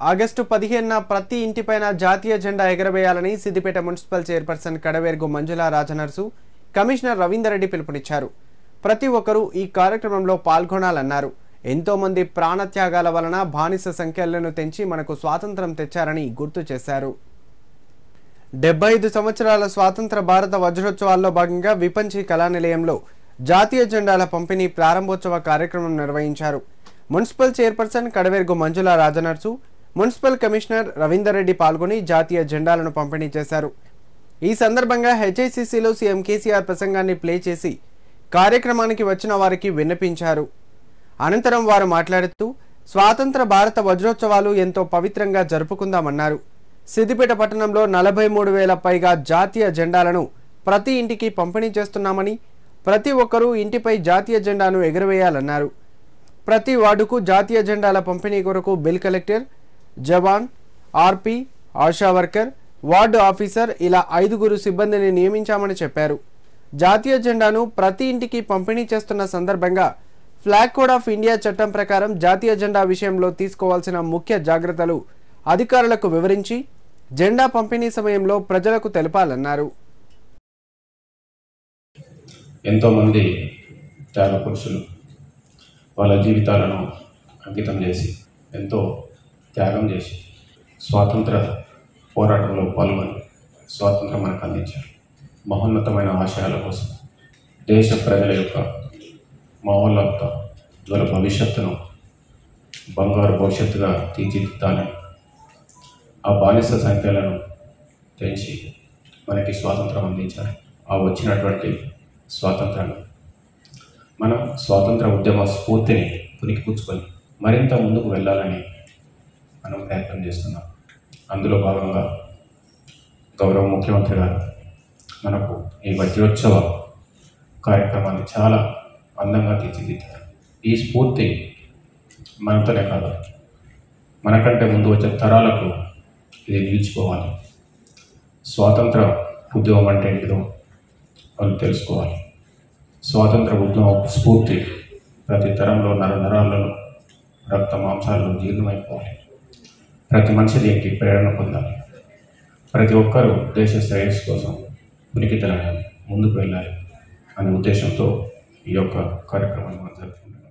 August 15న ప్రతి ఇంటిపైన జాతీయ జెండా ఎగరవేయాలని Siddipet municipal chairperson Kadavergu Manjula Rajanarsu commissioner Ravinder Reddy పిలుపునిచ్చారు. ప్రతి ఒక్కరూ ఈ కార్యక్రమంలో పాల్గొనాలన్నారు. ఎంతో మంది ప్రాణత్యాగాల వలన బానిస సంఖ్యలను తెంచి మనకు స్వాతంత్రం తెచ్చారని గుర్తు చేశారు. 75 సంవత్సరాల స్వాతంత్ర భారత వజ్రోత్సవాల్లో భాగంగా విపంచి కళానిలయంలో జాతీయ జెండాల పంపిణీ ప్రారంభోత్సవ కార్యక్రమం నిర్వహించారు. Municipal chairperson Kadavergu Manjula Rajanarsu, municipal commissioner Ravinder Reddy పాల్గొని జాతీయ జెండాలను పంపిణీ చేశారు. ఈ సందర్భంగా హెచ్ఐసిసిలో సీఎం కేసీఆర్ ప్రసంగాన్ని ప్లే చేసి కార్యక్రమానికి వచ్చిన వారికి విన్నపించారు. అనంతరం వారు మాట్లాడుతూ స్వాతంత్ర భారత వజ్రోత్సవాలు ఎంతో పవిత్రంగా జరుపుకుందామన్నారు. సిద్దిపేట పట్టణంలో 43,000 పైగా జాతీయ జెండాలను ప్రతి ఇంటికి పంపిణీ చేస్తున్నామని, ప్రతి ఒక్కరూ ఇంటిపై జాతీయ జెండాను ఎగురవేయాలన్నారు. ప్రతి వార్డుకు జాతీయ జెండాల పంపిణీ కొరకు bill collector, jawan, RP, ASHA worker, ward officer ఇలా 5 సిబ్బందిని నియమించామని చెప్పారు. జాతీయ జెండాను ప్రతి ఇంటికి పంపిణీ చేస్తున్న సందర్భంగా ఫ్లాగ్ కోడ్ ఆఫ్ ఇండియా చట్టం ప్రకారం జాతీయ జెండా విషయంలో తీసుకోవాల్సిన ముఖ్య జాగ్రత్తలు అధికారులకు వివరించి జెండా పంపిణీ సమయంలో ప్రజలకు తెలపాలన్నారు. ఎంతోమంది త్యాగ పురుషులు వాళ్ళ జీవితాలను అంకితం చేసి ఎంతో త్యాగం చేసి స్వాతంత్ర పోరాటంలో పాల్గొని స్వాతంత్రం మనకు అందించారు. మహోన్నతమైన ఆశయాల కోసం దేశ ప్రజల యొక్క మహోన్నత జ్వల భవిష్యత్తును బంగారు భవిష్యత్తుగా తీర్చిదిద్దాలని ఆ బానిస సంఖ్యలను తెంచి మనకి స్వాతంత్రం అందించారు. ఆ వచ్చినటువంటి స్వాతంత్రాన్ని మనం స్వాతంత్ర ఉద్యమ స్ఫూర్తిని పునికిపుచ్చుకొని మరింత ముందుకు వెళ్ళాలని మనం ప్రయత్నం చేస్తున్నాం. అందులో భాగంగా గౌరవ ముఖ్యమంత్రి గారు మనకు ఈ వజ్రోత్సవ కార్యక్రమాన్ని చాలా అందంగా తీర్చిదిద్దారు. ఈ స్ఫూర్తి మనతోనే కాదు, మనకంటే ముందు వచ్చే తరాలకు ఇది నిలిచిపోవాలి. స్వాతంత్ర ఉద్యమం అంటే ఏంటిదో వాళ్ళు తెలుసుకోవాలి. స్వాతంత్ర ఉద్యమ స్ఫూర్తి ప్రతి తరంలో నరాలలో రక్త మాంసాల్లో జీర్ణమైపోవాలి. ప్రతి మనిషి దీనికి ప్రేరణ పొందాలి. ప్రతి ఒక్కరూ దేశ శ్రేయస్సు కోసం ఉనికి తెలగాలి, ముందుకు వెళ్ళాలి అనే ఉద్దేశంతో ఈ యొక్క కార్యక్రమాన్ని మనం జరుపుకుంటున్నాం.